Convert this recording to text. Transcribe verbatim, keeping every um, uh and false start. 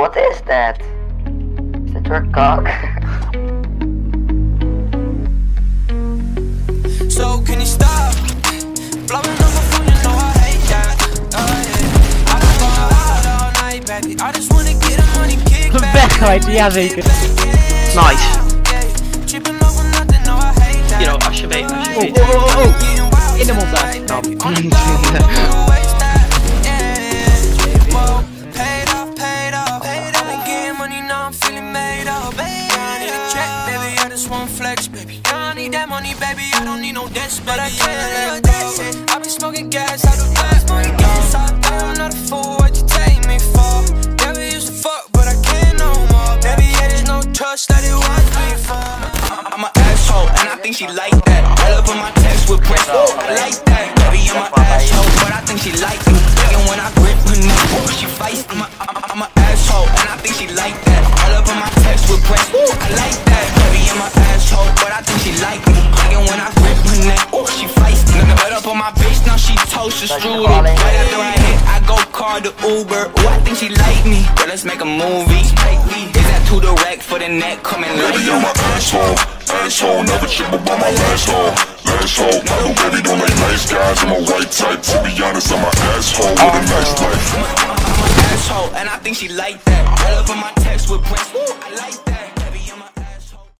What is that? Is that your cock? So can you stop blowing up my phone? You know I hate that. Oh, yeah. I don't go out all night, baby. I just wanna get a money kick back. Weggooit, ja zeker. Nice. You know, als je weet, als je weet. Oh, oh, oh, oh. In de montage. Flex, baby. I need that money, baby. I don't need no debts, but I can't let go. I've been smoking gas, I do not smoking gas. I'm not a fool, what you take me for? Yeah, we used to fuck, but I can't no more. Baby, yeah, there's no trust that it was before. I'm an asshole, and I think she like that. I love when my text with press. I like that. Baby, I'm an asshole, but I think she like me. And when I grip her neck, she fights. I'm a, I'm an asshole, and I think she like that. I love when my text with press. I like that. Baby, I'm an asshole, but I think she like me. And when I grip her neck, she fights. Nigga, cut up on my bitch, now she toast the strudel. Right after I hit, I go call the Uber. Oh, I think she like me. Girl, let's make a movie. Is that too direct for the neck? Coming like baby, I'm an asshole, asshole. Never trip about my last hole, last hole. No, baby, don't like nice guys. I'm a white type. To be honest, I'm an asshole with a nice life. I'm an asshole, and I think she like that. I love when my text with press. I like